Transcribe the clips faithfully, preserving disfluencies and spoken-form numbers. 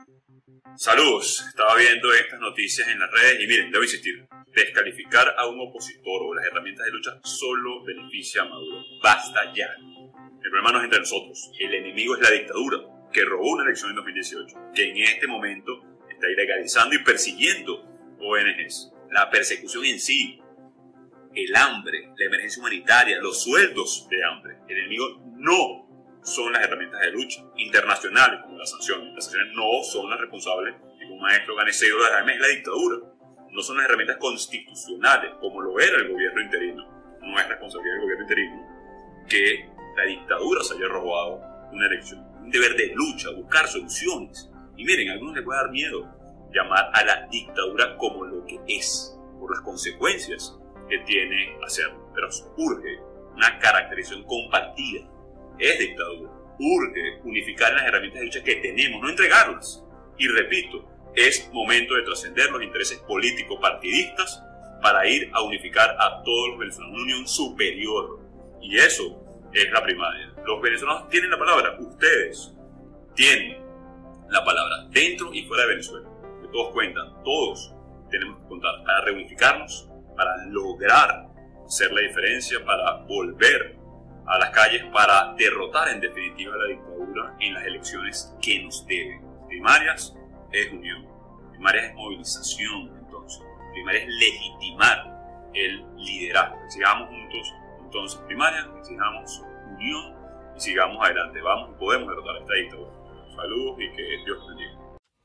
Saludos, estaba viendo estas noticias en las redes y miren, debo insistir, descalificar a un opositor o las herramientas de lucha solo beneficia a Maduro. Basta ya. El problema no es entre nosotros, el enemigo es la dictadura que robó una elección en dos mil dieciocho, que en este momento está ilegalizando y persiguiendo O N Ges. La persecución en sí, el hambre, la emergencia humanitaria, los sueldos de hambre. El enemigo no son las herramientas de lucha internacionales como las sanciones. Las sanciones no son las responsables de que un maestro gane seis dólares al mes, es la dictadura. No son las herramientas constitucionales como lo era el gobierno interino. No es responsabilidad del gobierno interino que la dictadura se haya robado una elección. Un deber de lucha, buscar soluciones. Y miren, a algunos les puede dar miedo llamar a la dictadura como lo que es, por las consecuencias que tiene hacerlo. Pero urge una caracterización compartida. Es dictadura. Urge unificar las herramientas de lucha que tenemos, no entregarlas. Y repito, es momento de trascender los intereses políticos partidistas para ir a unificar a todos los venezolanos, una unión superior. Y eso es la primaria. Los venezolanos tienen la palabra, ustedes tienen la palabra, dentro y fuera de Venezuela. Que todos cuentan, todos tenemos que contar para reunificarnos, para lograr hacer la diferencia, para volver a las calles, para derrotar en definitiva la dictadura en las elecciones que nos deben. Primarias es unión, primarias es movilización, entonces, primarias es legitimar el liderazgo. Sigamos juntos, entonces, primarias, exijamos unión y sigamos adelante. Vamos y podemos derrotar a esta dictadura. Saludos y que Dios los bendiga.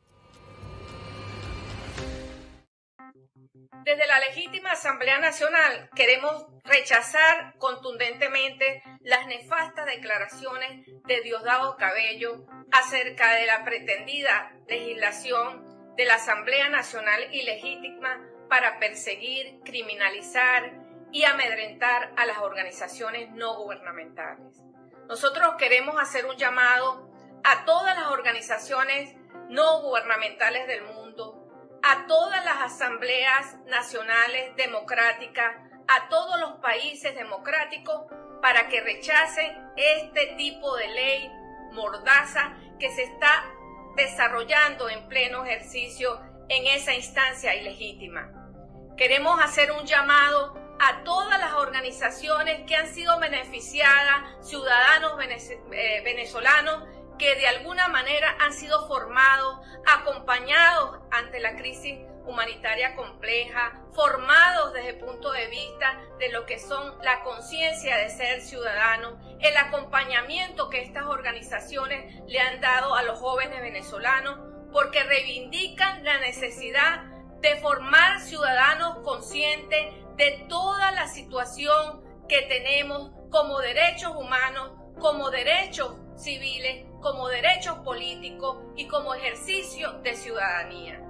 Desde la legítima Asamblea Nacional queremos rechazar contundentemente las nefastas declaraciones de Diosdado Cabello acerca de la pretendida legislación de la Asamblea Nacional ilegítima para perseguir, criminalizar y amedrentar a las organizaciones no gubernamentales. Nosotros queremos hacer un llamado a todas las organizaciones no gubernamentales del mundo, a todas las asambleas nacionales democráticas, a todos los países democráticos para que rechacen este tipo de ley mordaza que se está desarrollando en pleno ejercicio en esa instancia ilegítima. Queremos hacer un llamado a todas las organizaciones que han sido beneficiadas, ciudadanos venezolanos, que de alguna manera han sido formados, acompañados ante la crisis humanitaria compleja, formados desde el punto de vista de lo que son la conciencia de ser ciudadano, el acompañamiento que estas organizaciones le han dado a los jóvenes venezolanos, porque reivindican la necesidad de formar ciudadanos conscientes de toda la situación que tenemos como derechos humanos, como derechos civiles, como derechos políticos y como ejercicio de ciudadanía.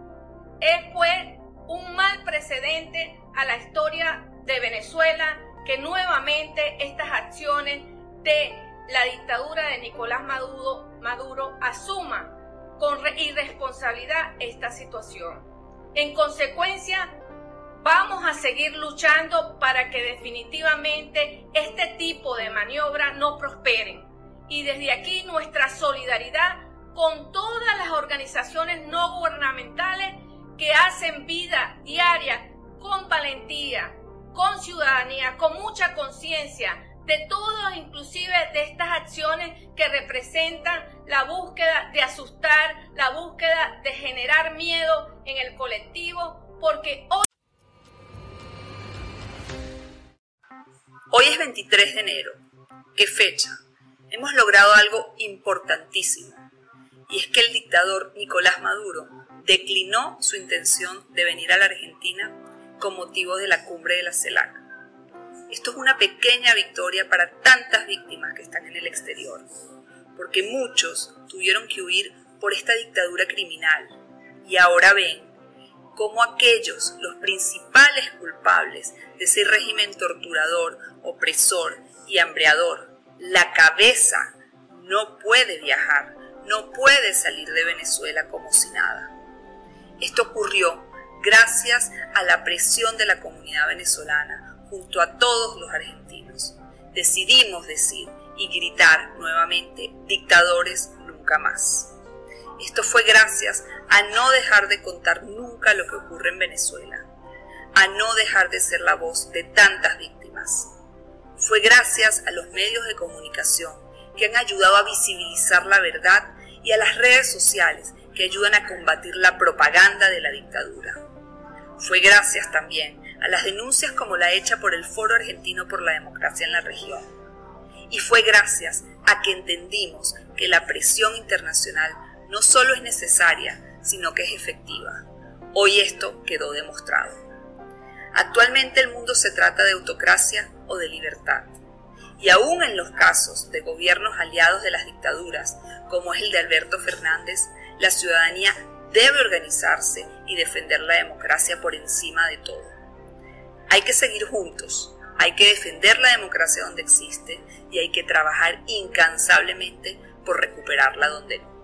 Es pues un mal precedente a la historia de Venezuela que nuevamente estas acciones de la dictadura de Nicolás Maduro, Maduro asuman con irresponsabilidad esta situación. En consecuencia, vamos a seguir luchando para que definitivamente este tipo de maniobras no prosperen. Y desde aquí nuestra solidaridad con todas las organizaciones no gubernamentales que hacen vida diaria con valentía, con ciudadanía, con mucha conciencia de todos, inclusive de estas acciones que representan la búsqueda de asustar, la búsqueda de generar miedo en el colectivo, porque hoy... Hoy es veintitrés de enero. ¿Qué fecha? Hemos logrado algo importantísimo, y es que el dictador Nicolás Maduro declinó su intención de venir a la Argentina con motivo de la cumbre de la CELAC. Esto es una pequeña victoria para tantas víctimas que están en el exterior, porque muchos tuvieron que huir por esta dictadura criminal, y ahora ven cómo aquellos, los principales culpables de ese régimen torturador, opresor y hambreador, la cabeza, no puede viajar, no puede salir de Venezuela como si nada. Esto ocurrió gracias a la presión de la comunidad venezolana junto a todos los argentinos. Decidimos decir y gritar nuevamente: dictadores nunca más. Esto fue gracias a no dejar de contar nunca lo que ocurre en Venezuela, a no dejar de ser la voz de tantas víctimas. Fue gracias a los medios de comunicación que han ayudado a visibilizar la verdad y a las redes sociales que ayudan a combatir la propaganda de la dictadura. Fue gracias también a las denuncias como la hecha por el Foro Argentino por la Democracia en la región. Y fue gracias a que entendimos que la presión internacional no solo es necesaria, sino que es efectiva. Hoy esto quedó demostrado. Actualmente el mundo se trata de autocracia o de libertad. Y aún en los casos de gobiernos aliados de las dictaduras, como es el de Alberto Fernández, la ciudadanía debe organizarse y defender la democracia por encima de todo. Hay que seguir juntos, hay que defender la democracia donde existe y hay que trabajar incansablemente por recuperarla donde no.